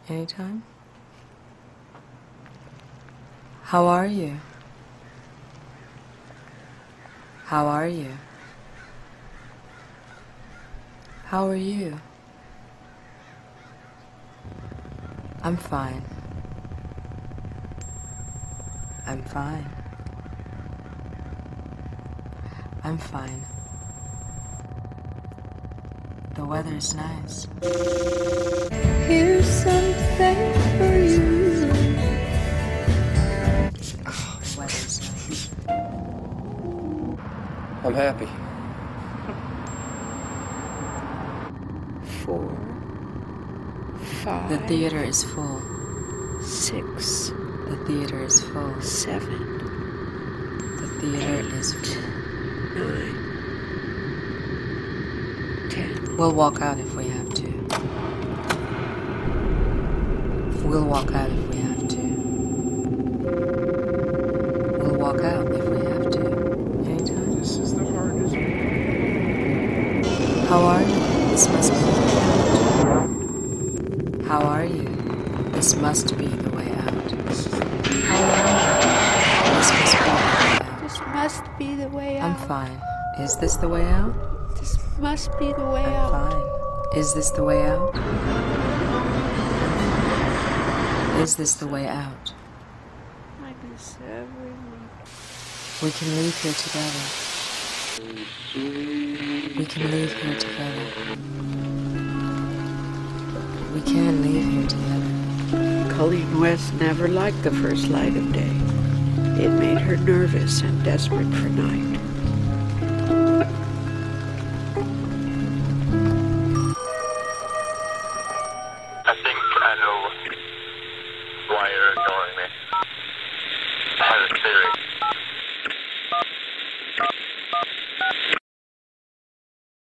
Anytime? How are you? How are you? How are you? I'm fine. I'm fine. I'm fine. The weather's nice. Here's something for you. The weather's nice. I'm happy. 4, 5. The theater is full. 6. The theater is full. 7. The theater is full. 9. 10. We'll walk out if we have to. We'll walk out if we have to. We'll walk out if we have to. Anytime. This is the hardest. How are you? This must be the way out. How are you? This must be the way out. How are you? This must be the way out. This must be the way I'm out. fine. Is this the way out? This must be the way I'm out. fine. Is this the way out? Is this the way out? I miss everyone. We can leave here together. We can leave here together. We can leave here together. Colleen West never liked the first light of day. It made her nervous and desperate for night. I think I know why you're ignoring me. I have a theory.